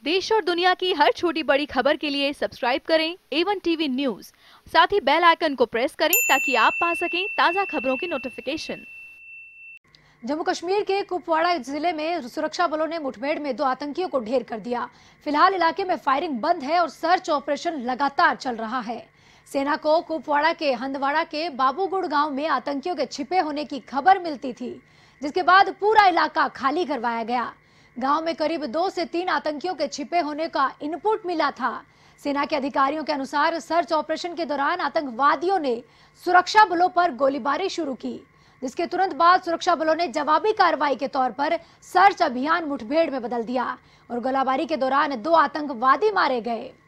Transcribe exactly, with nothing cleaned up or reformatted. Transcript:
देश और दुनिया की हर छोटी बड़ी खबर के लिए सब्सक्राइब करें ए वन टीवी न्यूज। साथ ही बेल आइकन को प्रेस करें ताकि आप पा सकें ताज़ा खबरों की नोटिफिकेशन। जम्मू कश्मीर के कुपवाड़ा जिले में सुरक्षा बलों ने मुठभेड़ में दो आतंकियों को ढेर कर दिया। फिलहाल इलाके में फायरिंग बंद है और सर्च ऑपरेशन लगातार चल रहा है। सेना को कुपवाड़ा के हंदवाड़ा के बाबूगुड़ गांव में आतंकियों के छिपे होने की खबर मिलती थी, जिसके बाद पूरा इलाका खाली करवाया गया। गांव में करीब दो से तीन आतंकियों के छिपे होने का इनपुट मिला था। सेना के अधिकारियों के अनुसार सर्च ऑपरेशन के दौरान आतंकवादियों ने सुरक्षा बलों पर गोलीबारी शुरू की, जिसके तुरंत बाद सुरक्षा बलों ने जवाबी कार्रवाई के तौर पर सर्च अभियान मुठभेड़ में बदल दिया और गोलाबारी के दौरान दो आतंकवादी मारे गए।